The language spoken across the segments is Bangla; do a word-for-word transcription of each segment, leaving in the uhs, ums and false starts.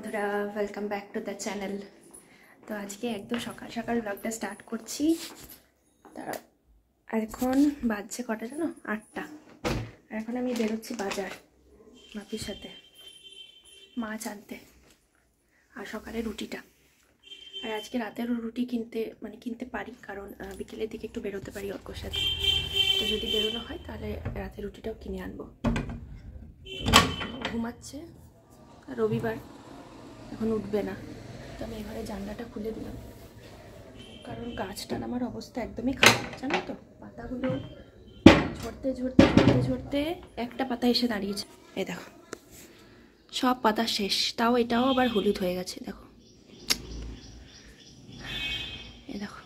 বন্ধুরা, welcome back to the channel. তো আজকে একদম সকাল সকাল ব্লগটা স্টার্ট করছি। তারা এখন বাজছে কটা জানো? আটটা। আর এখন আমি বেরোচ্ছি বাজার মাপির সাথে মাছ আনতে, আর সকালে রুটিটা। আর আজকে রাতেরও রুটি কিনতে মানে কিনতে পারি, কারণ বিকেলের দিকে একটু বেরোতে পারি অর্কর সাথে। তো যদি বেরোনো হয় তাহলে রাতে রুটিটাও কিনে আনবো। ঘুমাচ্ছে, রবিবার, এখন উঠবে না। তো আমি এবারে জানলাটা খুলে দিলাম, কারণ গাছটার আমার অবস্থা একদমই খারাপ, জানো তো। পাতাগুলো ঝরতে ঝরতে ঝরতে ঝরতে একটা পাতা এসে দাঁড়িয়েছে। এই দেখো, সব পাতা শেষ। তাও এটাও আবার হলুদ হয়ে গেছে, দেখো। এই দেখো,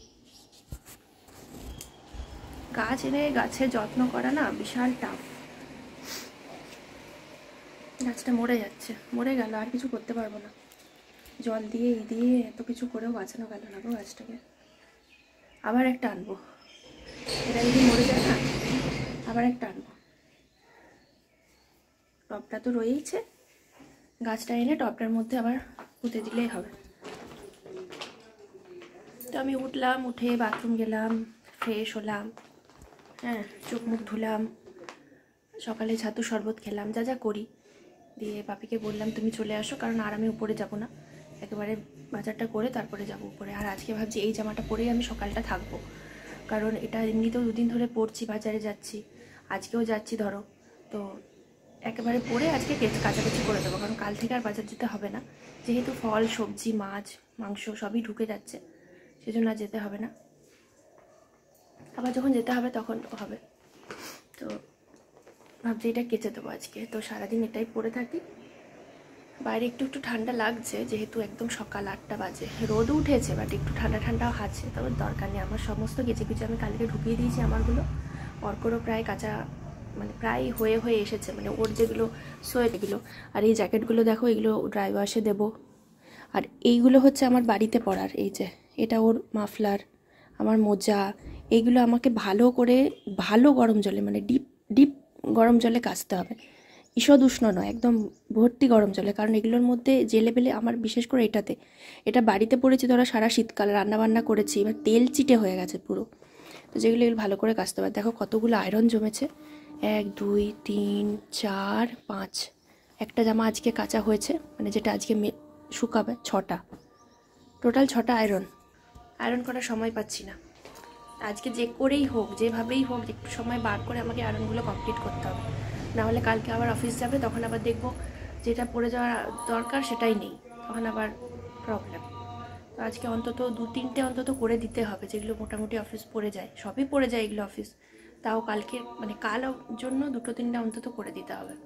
গাছ এনে গাছের যত্ন করা না বিশাল টাফ। গাছটা মরে যাচ্ছে, মরে গেল, আর কিছু করতে পারবো না। জল দিয়ে ই দিয়ে এত কিছু করেও বাঁচানো গেল না গো গাছটাকে। আবার একটা আনবো, এটা যদি মরে যায় না, আবার একটা আনবো। টবটা তো রয়েইছে, গাছটা এনে টবটার মধ্যে আবার পুঁতে দিলেই হবে। তো আমি উঠলাম, উঠে বাথরুম গেলাম, ফ্রেশ হলাম, হ্যাঁ, চোখ মুখ ধুলাম, সকালে ছাতু শরবত খেলাম, যা যা করি। দিয়ে বাপিকে বললাম তুমি চলে আসো, কারণ আর আমি উপরে যাব না, একেবারে বাজারটা করে তারপরে যাব উপরে। আর আজকে ভাবছি এই জামাটা পরেই আমি সকালটা থাকবো, কারণ এটা এমনিতেও দুদিন ধরে পরছি, বাজারে যাচ্ছি, আজকেও যাচ্ছি ধরো। তো একেবারে পরে আজকে কাচাকাচি করে দেবো, কারণ কাল থেকে আর বাজার যেতে হবে না, যেহেতু ফল সবজি মাছ মাংস সবই ঢুকে যাচ্ছে, সেজন্য আর যেতে হবে না। আবার যখন যেতে হবে তখন হবে। তো ভাবছি এটা কেচে দেবো আজকে। তো সারাদিন এটাই পরে থাকি। বাইরে একটু একটু ঠান্ডা লাগছে, যেহেতু একদম সকাল আটটা বাজে, রোদ উঠেছে, বাট একটু ঠান্ডা ঠান্ডাও আছে। তবে দরকার নেই, আমার সমস্ত কেচে কিছু আমি কালকে ঢুকিয়ে দিয়েছি আমারগুলো। অর্করও প্রায় কাঁচা মানে প্রায় হয়ে হয়ে এসেছে, মানে ওর যেগুলো সোয়েটগুলো। আর এই জ্যাকেটগুলো দেখো, এগুলো ড্রাই ওয়াশে দেবো। আর এইগুলো হচ্ছে আমার বাড়িতে পরার, এই যে এটা ওর মাফলার, আমার মোজা, এইগুলো আমাকে ভালো করে ভালো গরম জলে মানে ডিপ ডিপ গরম জলে কাচতে হবে। ঈষৎ উষ্ণ নয়, একদম ভর্তি গরম জলে, কারণ এগুলোর মধ্যে যে লেভেলে আমার, বিশেষ করে এটাতে, এটা বাড়িতে পড়েছি ধরো সারা শীতকাল রান্নাবান্না করেছি, এবার তেল চিটে হয়ে গেছে পুরো। তো যেগুলো এগুলো ভালো করে কাচতে হবে। দেখো কতগুলো আয়রন জমেছে, এক দুই তিন চার পাঁচ, একটা জামা আজকে কাচা হয়েছে, মানে যেটা আজকে শুকাবে, ছটা টোটাল, ছটা আয়রন আয়রন করার সময় পাচ্ছি না। আজকে যে করেই হোক, যেভাবেই হোক, একটু সময় বার করে আমাকে আয়রনগুলো কমপ্লিট করতে হবে, নাহলে কালকে আবার অফিস যাবে, তখন আবার দেখবো যেটা পড়ে যাওয়ার দরকার সেটাই নেই, তখন আবার প্রবলেম। তো আজকে অন্তত দু তিনটে অন্তত করে দিতে হবে, যেগুলো মোটামুটি অফিস পড়ে যায়, সবই পড়ে যায় এগুলো অফিস, তাও কালকে মানে কাল জন্য দুটো তিনটে অন্তত করে দিতে হবে।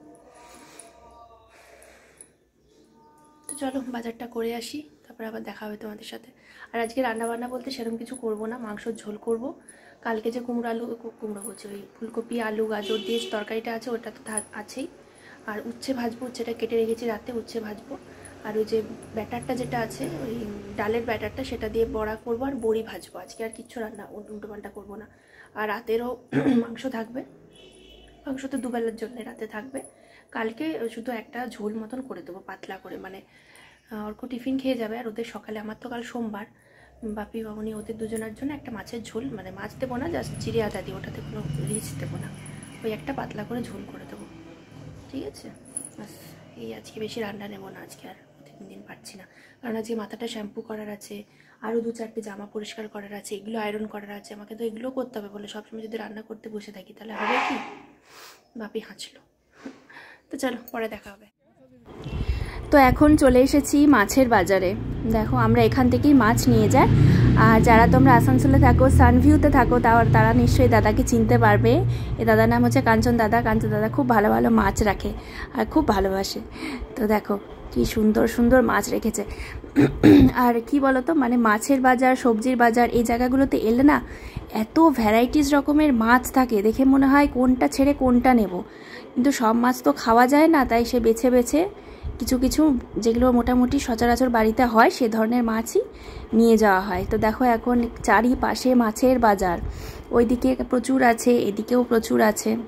তো চলো বাজারটা করে আসি, তারপরে আবার দেখা হবে তোমাদের সাথে। আর আজকে রান্নাবান্না বলতে সেরকম কিছু করব না, মাংসর ঝোল করব। কালকে যে কুমড়ো আলু কুমড়ো বলছি ওই ফুলকপি আলু গাজর দিয়ে তরকারিটা আছে, ওটা তো আছেই। আর উচ্ছে ভাজবো, উচ্ছেটা কেটে রেখেছি রাতে, উচ্ছে ভাজবো। আর ওই যে ব্যাটারটা যেটা আছে, ওই ডালের ব্যাটারটা, সেটা দিয়ে বড়া করবো আর বড়ি ভাজবো। আজকে আর কিচ্ছু রান্না উল্টো পাল্টা করবো না। আর রাতেরও মাংস থাকবে, মাংস তো দুবেলার জন্য রাতে থাকবে। কালকে শুধু একটা ঝোল মতন করে দেবো পাতলা করে, মানে অর্ক টিফিন খেয়ে যাবে, আর ওদের সকালে, আমার তো কাল সোমবার, বাপি বাবুনি ওদের দুজনের জন্য একটা মাছের ঝোল, মানে মাছ দেবো না, জাস্ট জিরে আদা দিই, ওটাতে কোনো রিচ দেবো না, ওই একটা পাতলা করে ঝোল করে দেবো, ঠিক আছে? বাস এই, আজকে বেশি রান্না নেবো না আজকে, আর তিন দিন পারছি না, কারণ আজকে মাথাটা শ্যাম্পু করার আছে, আরও দু চারটে জামা পরিষ্কার করার আছে, এগুলো আয়রন করার আছে, আমাকে তো এগুলো করতে হবে। বলে সবসময় যদি রান্না করতে বসে থাকি তাহলে হবে কি? বাপি হাঁচলো। তো চলো পরে দেখা হবে। তো এখন চলে এসেছি মাছের বাজারে। দেখো আমরা এখান থেকেই মাছ নিয়ে যাই। আর যারা তোমরা আসানসোলে থাকো, সানভিউতে থাকো, তাও তারা নিশ্চয়ই দাদাকে চিনতে পারবে। এ দাদার নাম হচ্ছে কাঞ্চন দাদা। কাঞ্চন দাদা খুব ভালো ভালো মাছ রাখে আর খুব ভালোবাসে। তো দেখো কি সুন্দর সুন্দর মাছ রেখেছে। আর কি বলতো, মানে মাছের বাজার, সবজির বাজার, এই জায়গাগুলোতে এলে না এত ভ্যারাইটিস রকমের মাছ থাকে, দেখে মনে হয় কোনটা ছেড়ে কোনটা নেব। কিন্তু সব মাছ তো খাওয়া যায় না, তাই সে বেছে বেছে কিছু কিছু যেগুলো মোটামুটি সচরাচর বাড়িতে হয় সে ধরনের মাছই নিয়ে যাওয়া হয়। তো দেখো এখন চারিপাশে মাছের বাজার, ওইদিকে প্রচুর আছে, এদিকেও প্রচুর আছে।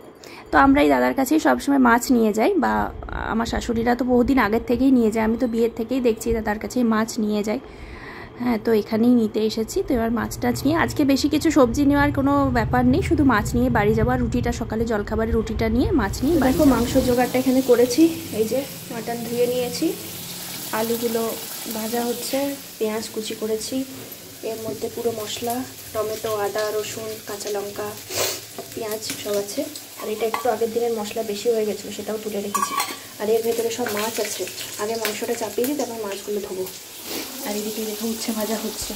তো আমরা এই দাদার কাছেই সবসময় মাছ নিয়ে যাই, বা আমার শাশুড়িরা তো বহুদিন আগের থেকেই নিয়ে যায়, আমি তো বিয়ের থেকেই দেখছি দাদার কাছেই মাছ নিয়ে যাই। হ্যাঁ, তো এখানেই নিতে এসেছি। তো এবার মাছ টাছ নিয়ে আজকে বেশি কিছু সবজি নেওয়ার কোনো ব্যাপার নেই, শুধু মাছ নিয়ে বাড়ি যাওয়ার, রুটিটা সকালে জলখাবারের রুটিটা নিয়ে মাছ নিয়ে। দেখো মাংস জোগাড়টা এখানে করেছি, এই যে মাটন ধুয়ে নিয়েছি, আলুগুলো ভাজা হচ্ছে, পেঁয়াজ কুচি করেছি, এর মধ্যে পুরো মশলা, টমেটো, আদা, রসুন, কাঁচা লঙ্কা, পেঁয়াজ সব আছে। আর এটা একটু আগের দিনের মশলা বেশি হয়ে গেছিলো, সেটাও তুলে রেখেছি। আর এর ভেতরে সব মাছ আছে, আগে মাংসটা চাপিয়ে দিই, তারপর মাছগুলো ধোবো। আর এদিকে দেখো উচ্ছে ভাজা হচ্ছে,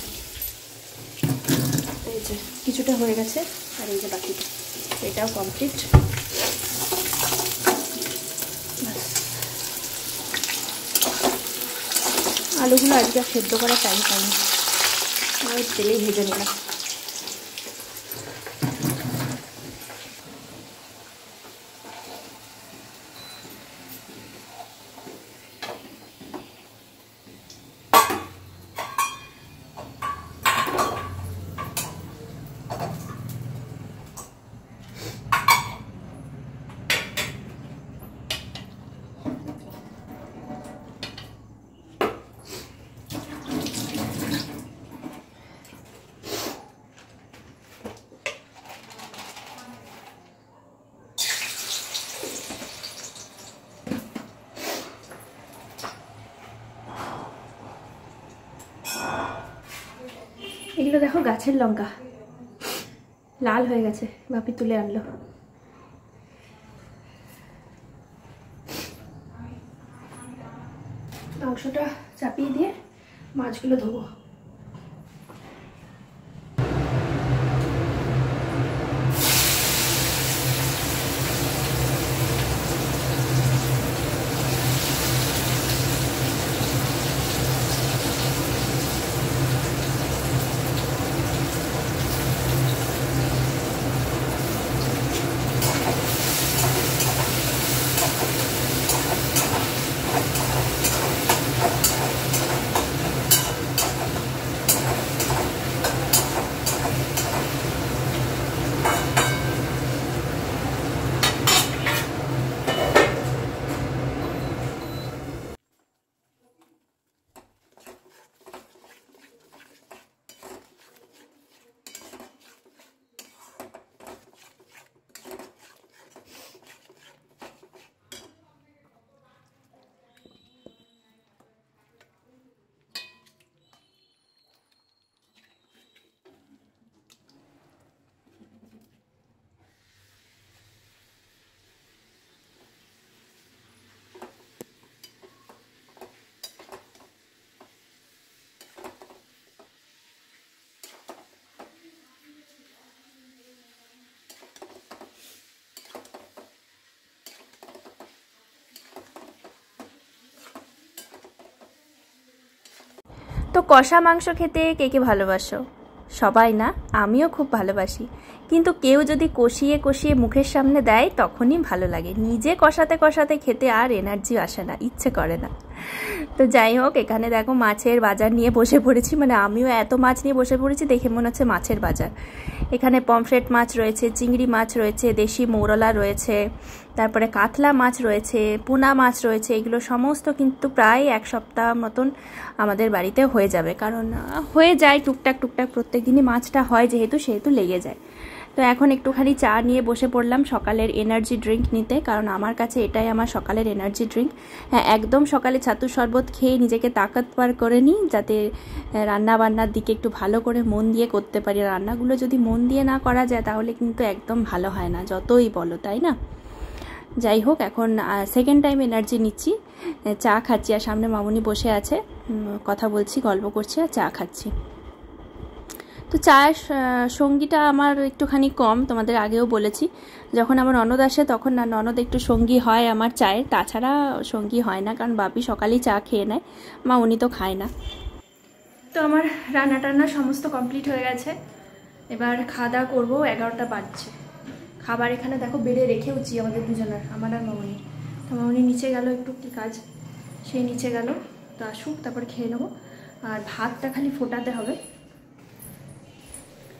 এই যে কিছুটা হয়ে গেছে, আর এই যে বাকিটা, এটাও কমপ্লিট। আলুগুলো আজকে সেদ্ধ করার টাইম পাইনি, আর তেলেই ভেজে নিলাম। এগুলো দেখো গাছের লঙ্কা, লাল হয়ে গেছে, বাপি তুলে আনলো। মাংসটা চাপিয়ে দিয়ে মাছগুলো ধোবো। তো কষা মাংস খেতে কে কে ভালোবাসো? সবাই না, আমিও খুব ভালোবাসি, কিন্তু কেউ যদি কষিয়ে কষিয়ে মুখের সামনে দেয় তখনই ভালো লাগে। নিজে কষাতে কষাতে খেতে আর এনার্জি আসে না, ইচ্ছে করে না। তো যাই হোক, এখানে দেখো মাছের বাজার নিয়ে বসে পড়েছি, মানে আমিও এত মাছ নিয়ে বসে পড়েছি দেখে মনে হচ্ছে মাছের বাজার। এখানে পমফ্রেট মাছ রয়েছে, চিংড়ি মাছ রয়েছে, দেশি মৌরলা রয়েছে, তারপরে কাতলা মাছ রয়েছে, পুনা মাছ রয়েছে। এগুলো সমস্ত কিন্তু প্রায় এক সপ্তাহ মতন আমাদের বাড়িতে হয়ে যাবে, কারণ হয়ে যায় টুকটাক টুকটাক প্রত্যেক দিনই মাছটা হয় যেহেতু, সেহেতু লেগে যায়। তো এখন একটুখানি চা নিয়ে বসে পড়লাম সকালের এনার্জি ড্রিঙ্ক নিতে, কারণ আমার কাছে এটাই আমার সকালের এনার্জি ড্রিঙ্ক। হ্যাঁ, একদম সকালে ছাতু শরবত খেয়ে নিজেকে তাকতবার করে নিই, যাতে রান্না বান্নার দিকে একটু ভালো করে মন দিয়ে করতে পারি। রান্নাগুলো যদি মন দিয়ে না করা যায় তাহলে কিন্তু একদম ভালো হয় না, যতই বলো, তাই না? যাই হোক, এখন সেকেন্ড টাইম এনার্জি নিচ্ছি, চা খাচ্ছি, আর সামনে মামুনি বসে আছে, কথা বলছি, গল্প করছি আর চা খাচ্ছি। তো চায়ের সঙ্গীটা আমার একটুখানি কম, তোমাদের আগেও বলেছি। যখন আমার ননদ আসে তখন না ননদ একটু সঙ্গী হয় আমার চায়ে, তাছাড়া সঙ্গী হয় না, কারণ বাপি সকালেই চা খেয়ে নেয়, মা উনি তো খায় না। তো আমার রান্না টান্না সমস্ত কমপ্লিট হয়ে গেছে, এবার খাওয়া দাওয়া করবো, এগারোটা বাজছে। খাবার এখানে দেখো বেড়ে রেখেওছি আমাদের দুজনের, আমার আর মামনি। তো মামনি নিচে গেল, একটু কি কাজ, সেই নিচে গেল, তো আসুক তারপর খেয়ে নেবো। আর ভাতটা খালি ফোটাতে হবে,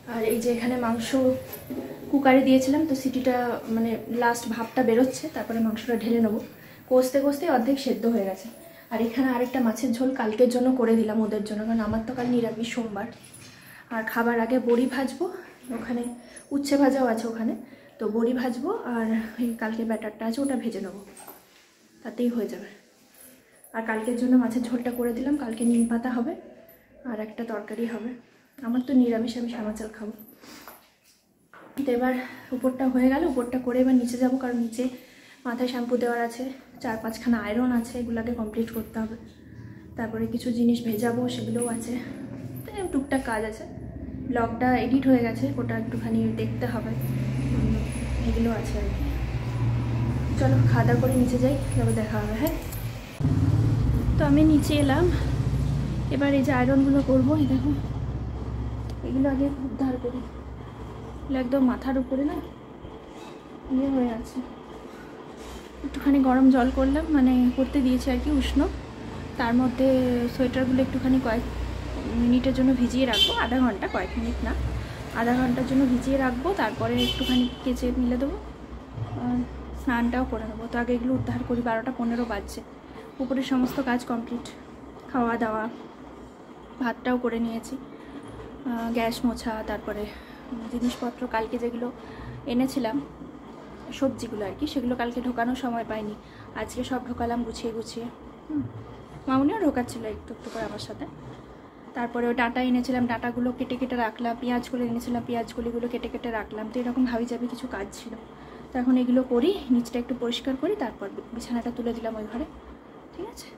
আর এই যে এখানে মাংস কুকারে দিয়েছিলাম, তো সিটিটা মানে লাস্ট ভাপটা বেরোচ্ছে, তারপরে মাংসটা ঢেলে নেবো। কষতে কষতে অর্ধেক সেদ্ধ হয়ে গেছে। আর এখানে আরেকটা মাছের ঝোল কালকের জন্য করে দিলাম ওদের জন্য, কারণ আমার তো কাল নিরামিষ সোমবার। আর খাবার আগে বড়ি ভাজবো, ওখানে উচ্ছে ভাজাও আছে ওখানে, তো বড়ি ভাজবো আর এই কালকে ব্যাটারটা আছে ওটা ভেজে নেবো, তাতেই হয়ে যাবে। আর কালকের জন্য মাছের ঝোলটা করে দিলাম, কালকে নিম পাতা হবে আর একটা তরকারি হবে। আমার তো নিরামিষ, আমি সাদা চাল খাবো। তো এবার উপরটা হয়ে গেল, উপরটা করে এবার নিচে যাব, কারণ নিচে মাথায় শ্যাম্পু দেওয়ার আছে, চার পাঁচখানা আয়রন আছে, এগুলোকে কমপ্লিট করতে হবে। তারপরে কিছু জিনিস ভেজাবো, সেগুলোও আছে, টুকটাক কাজ আছে। ব্লগটা এডিট হয়ে গেছে, ওটা একটুখানি দেখতে হবে, এগুলো আছে আর কি। চলো খাওয়া দাওয়া করে নিচে যাই, তবে দেখা হবে। হ্যাঁ, তো আমি নিচে এলাম, এবার এই যে আয়রনগুলো করবো। এই দেখো, এগুলো আগে উদ্ধার করি, এগুলো একদম মাথার উপরে না ইয়ে হয়ে আছে। একটুখানি গরম জল করলাম, মানে করতে দিয়েছি আর কি, উষ্ণ। তার মধ্যে সোয়েটারগুলো একটুখানি কয়েক মিনিটের জন্য ভিজিয়ে রাখবো, আধা ঘন্টা, কয়েক মিনিট না, আধা ঘন্টার জন্য ভিজিয়ে রাখবো। তারপরে একটুখানি কেচে মিলে দেবো, আর স্নানটাও করে নেবো। তো আগে এগুলো উদ্ধার করি, বারোটা পনেরো বাজছে। উপরের সমস্ত কাজ কমপ্লিট, খাওয়া দাওয়া, ভাতটাও করে নিয়েছি, গ্যাস মোছা, তারপরে জিনিসপত্র কালকে যেগুলো এনেছিলাম সবজিগুলো আর কি, সেগুলো কালকে ঢোকানোর সময় পাইনি, আজকে সব ঢোকালাম গুছিয়ে গুছিয়ে। মামুনিও ঢোকাচ্ছিল একটু একটু করে আমার সাথে। তারপরে ওই ডাঁটা এনেছিলাম, ডাঁটাগুলো কেটে কেটে রাখলাম, পেঁয়াজগুলো এনেছিলাম, পেঁয়াজগুলিগুলো কেটে কেটে রাখলাম। তো এরকম ভাবি যাবে কিছু কাজ ছিল, তো এখন এগুলো করি, নিচটা একটু পরিষ্কার করি, তারপর বিছানাটা তুলে দিলাম ওই ঘরে। ঠিক আছে,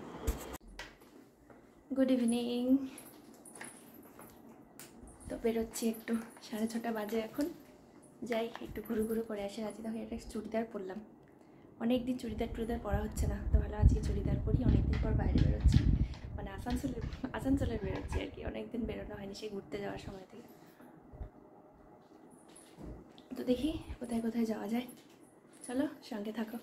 গুড ইভিনিং। তো বেরোচ্ছি একটু, সাড়ে ছটা বাজে এখন, যাই একটু ঘুরু ঘুরু করে আসি। আজকে দেখো এটা চুড়িদার পরলাম, অনেক দিন চুড়িদার টুড়িদার পরা হচ্ছে না, তো ভালো আজকে চুড়িদার পরি। অনেকদিন পর বাইরে বেরোচ্ছি, মানে আসানসোলে আসানসোলে বেরোচ্ছি আর কি, অনেকদিন বেরোনো হয়নি সেই ঘুরতে যাওয়ার সময় থেকে। তো দেখি কোথায় কোথায় যাওয়া যায়, চলো সঙ্গে থাকো।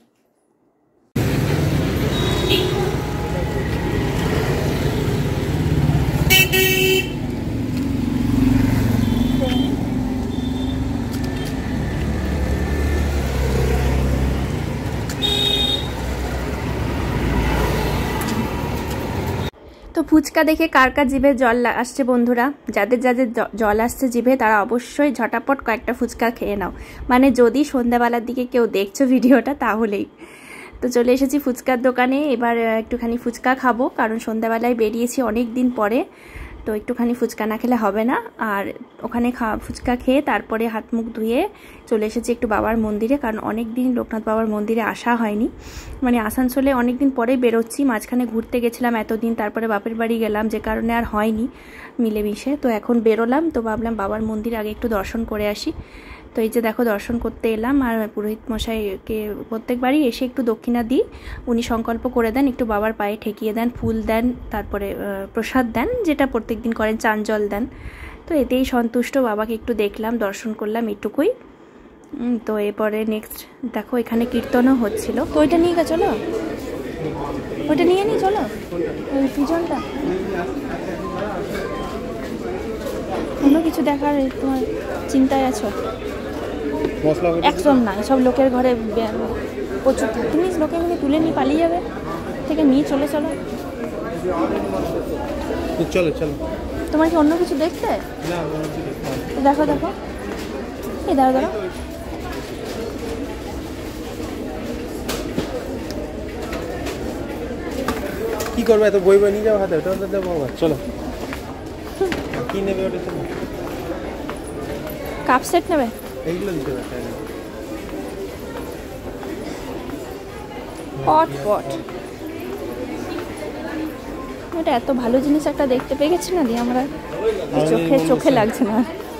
তো ফুচকা দেখে কার কার জিভে জল আসছে বন্ধুরা? যাদের যাদের জল আসছে জিভে তারা অবশ্যই ঝটাপট কয়েকটা ফুচকা খেয়ে নাও, মানে যদি সন্ধ্যাবেলার দিকে কেউ দেখছো ভিডিওটা তাহলেই। তো চলে এসেছি ফুচকার দোকানে, এবার একটুখানি ফুচকা খাবো, কারণ সন্ধ্যাবেলায় বেরিয়েছি অনেক দিন পরে, তো একটুখানি ফুচকা না খেলে হবে না। আর ওখানে খাওয়া ফুচকা খেয়ে তারপরে হাত মুখ ধুয়ে চলে এসেছি একটু বাবার মন্দিরে, কারণ অনেক দিন লোকনাথ বাবার মন্দিরে আসা হয়নি, মানে আসানসোলে অনেক দিন পরে বেরোচ্ছি। মাঝখানে ঘুরতে গেছিলাম এতদিন, তারপরে বাপের বাড়ি গেলাম, যে কারণে আর হয়নি মিলেমিশে। তো এখন বেরোলাম, তো ভাবলাম বাবার মন্দির আগে একটু দর্শন করে আসি। তো এই যে দেখো দর্শন করতে এলাম, আর পুরোহিত মশাইকে প্রত্যেকবারই এসে একটু দক্ষিণা দিই, উনি সংকল্প করে দেন, একটু বাবার পায়ে ঠেকিয়ে দেন, ফুল দেন, তারপরে প্রসাদ দেন, যেটা প্রত্যেক দিন করেন, চান জল দেন। তো এতেই সন্তুষ্ট, বাবাকে একটু দেখলাম, দর্শন করলাম এটুকুই। তো এরপরে নেক্সট দেখো এখানে কীর্তনও হচ্ছিল, তো ওইটা নিয়ে গা চলো, ওইটা নিয়ে নি চলো, ওই পিজনটা। অন্য কিছু দেখার তোমার চিন্তায় আছো? একদম না, সব লোকের ঘরে প্রচুর থাকে, তুমি লোকে এখানে তুলে নিয়ে পালিয়ে যাবে, থেকে নিয়ে চলে চলো, চলো চলো। তোমার কি অন্য কিছু দেখতে? দেখো দেখো, এই দাঁড়া দাঁড়া, কি করবে এত বই বই নিয়ে যাও হাতে, ওটা ওটা দেবো। চলো কি নেবে ওটা? চলো কাপ সেট নেবে, এইগুলো দিতে হবে। পট পট, এটা এত ভালো জিনিস একটা দেখতে পেয়ে গেছি না, দিয়ে আমরা চোখে চোখে লাগছে না।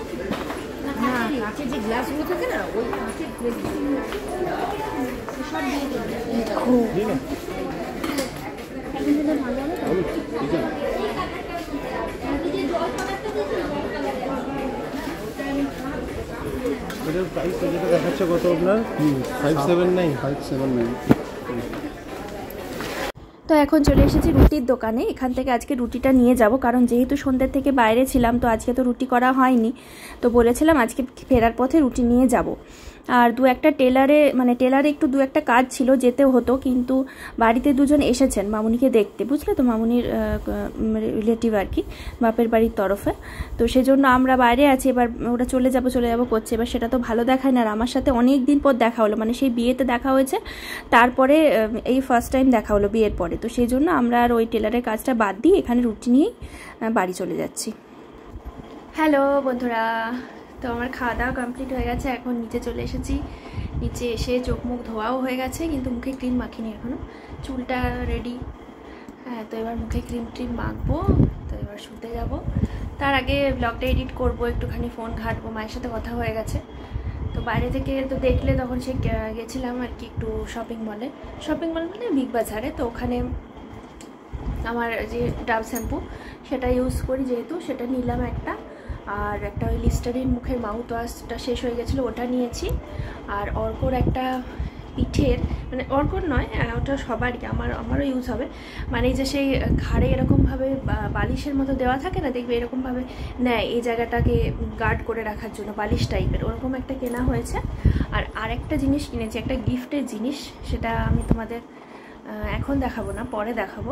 এটার প্রাইস যেটা দেখাচ্ছে কত আপনার? Five seven nine five seven nine. তো এখন চলে এসেছি রুটির দোকানে। এখান থেকে আজকে রুটিটা নিয়ে যাব, কারণ যেহেতু সন্ধ্যের থেকে বাইরে ছিলাম তো আজকে তো রুটি করা হয়নি, তো বলেছিলাম আজকে ফেরার পথে রুটি নিয়ে যাব। আর দু একটা টেলারে মানে টেলারে একটু দু একটা কাজ ছিল, যেতেও হতো, কিন্তু বাড়িতে দুজন এসেছেন মামুনিকে দেখতে, বুঝলে তো, মামুনির রিলেটিভ আর কি, বাপের বাড়ির তরফে। তো সেজন্য আমরা বাইরে আছি, এবার ওরা চলে যাব চলে যাব করছে। এবার সেটা তো ভালো দেখায় না, আর আমার সাথে অনেক দিন পর দেখা হলো, মানে সেই বিয়েতে দেখা হয়েছে, তারপরে এই ফার্স্ট টাইম দেখা হলো বিয়ের পরে। তো সেই জন্য আমরা আর ওই টেলারের কাজটা বাদ দিয়ে এখানে রুটি নিয়েই বাড়ি চলে যাচ্ছি। হ্যালো বন্ধুরা, তো আমার খাওয়া দাওয়া কমপ্লিট হয়ে গেছে, এখন নিচে চলে এসেছি। নিচে এসে চোখ মুখ ধোয়াও হয়ে গেছে, কিন্তু মুখে ক্রিম মাখিনি এখনও, চুলটা রেডি। হ্যাঁ, তো এবার মুখে ক্রিম ট্রিম মাখবো, তো এবার শুতে যাব। তার আগে ব্লগটা এডিট করবো, একটুখানি ফোন ঘাঁটবো, মায়ের সাথে কথা হয়ে গেছে। তো বাইরে থেকে তো দেখলে তখন সে গেছিলাম আর কি একটু শপিং মলে, শপিং মল মানে বিগ বাজারে। তো ওখানে আমার যে ডাব শ্যাম্পু সেটা ইউজ করি যেহেতু, সেটা নিলাম একটা। আর একটা ওই লিস্টারিন মুখের মাউথ ওয়াশটা শেষ হয়ে গেছিলো, ওটা নিয়েছি। আর অর্কর একটা পিঠের, মানে অর্কর নয়, ওটা সবারই, আমার আমারও ইউজ হবে, মানে যে সেই ঘাড়ে এরকমভাবে বালিশের মতো দেওয়া থাকে না, দেখবে এরকমভাবে নেয় এই জায়গাটাকে গার্ড করে রাখার জন্য, বালিশ টাইপের, ওরকম একটা কেনা হয়েছে। আর আরেকটা জিনিস কিনেছি, একটা গিফটের জিনিস, সেটা আমি তোমাদের এখন দেখাবো না, পরে দেখাবো।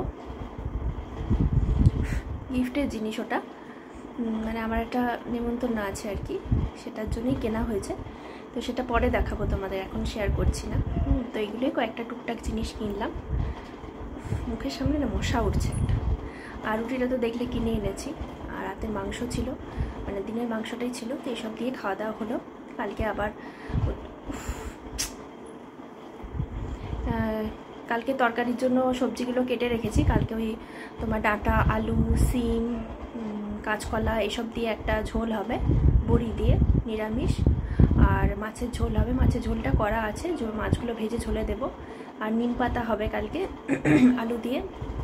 গিফটের জিনিস ওটা, মানে আমার একটা নিমন্ত্রণ আছে আর কি, সেটার জন্যই কেনা হয়েছে। তো সেটা পরে দেখাবো তোমাদের, এখন শেয়ার করছি না। তো এইগুলোই কয়েকটা টুকটাক জিনিস কিনলাম। মুখের সামনে না মশা উঠছে একটা। আর রুটিটা তো দেখলে কিনে এনেছি, আর রাতের মাংস ছিল, মানে দিনের মাংসটাই ছিল। তো এইসব দিয়ে খাওয়া দাওয়া হলো। কালকে আবার কালকে তরকারির জন্য সবজিগুলো কেটে রেখেছি। কালকে ওই তোমার ডাঁটা, আলু, সিম, কাঁচকলা এসব দিয়ে একটা ঝোল হবে, বড়ি দিয়ে, নিরামিষ। আর মাছের ঝোল হবে, মাছের ঝোলটা করা আছে, মাছগুলো ভেজে ঝোলে দেব। আর নিম পাতা হবে কালকে আলু দিয়ে।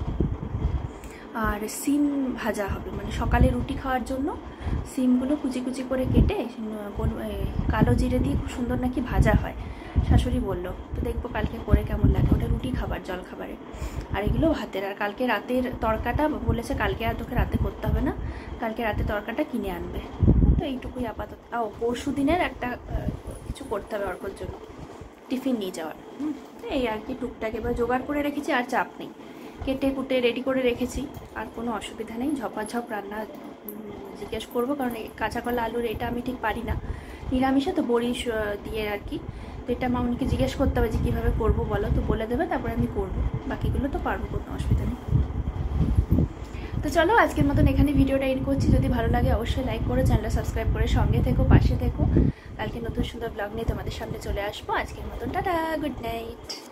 আর সিম ভাজা হবে, মানে সকালে রুটি খাওয়ার জন্য সিমগুলো কুচি কুচি করে কেটে কালো জিরে দিয়ে খুব সুন্দর নাকি ভাজা হয়, শাশুড়ি বললো। তো দেখবো কালকে করে কেমন লাগে, ওটা রুটি খাবার, জল খাবারে। আর এগুলো ভাতের। আর কালকে রাতের তরকাটা বলেছে কালকে আর তোকে রাতে করতে হবে না, কালকে রাতে তরকাটা কিনে আনবে। তো এইটুকুই আপাতত। ও পরশু দিনের একটা কিছু করতে হবে অর্কর জন্য, টিফিন নিয়ে যাওয়ার। হুম, এই আর কি টুকটাক এবার জোগাড় করে রেখেছি, আর চাপ নেই, কেটে কুটে রেডি করে রেখেছি, আর কোনো অসুবিধা নেই। ঝপাঝপ রান্না জিজ্ঞেস করবো, কারণ কাঁচা কলা আলুর এটা আমি ঠিক পারি না, নিরামিষে তো বড়ি দিয়ে আর কি। তো এটা মামুনিকে জিজ্ঞেস করতে হবে যে কীভাবে করবো বলো, তো বলে দেবে, তারপরে আমি করবো, বাকিগুলো তো পারবো, কোনো অসুবিধা নেই। তো চলো আজকের মতন এখানে ভিডিওটা এন্ড করছি। যদি ভালো লাগে অবশ্যই লাইক করো, চ্যানেলটা সাবস্ক্রাইব করে সঙ্গে থেকো, পাশে থেকো। কালকে নতুন সুন্দর ব্লগ নিয়ে তোমাদের সামনে চলে আসবো। আজকের মতন টাটা, গুড নাইট।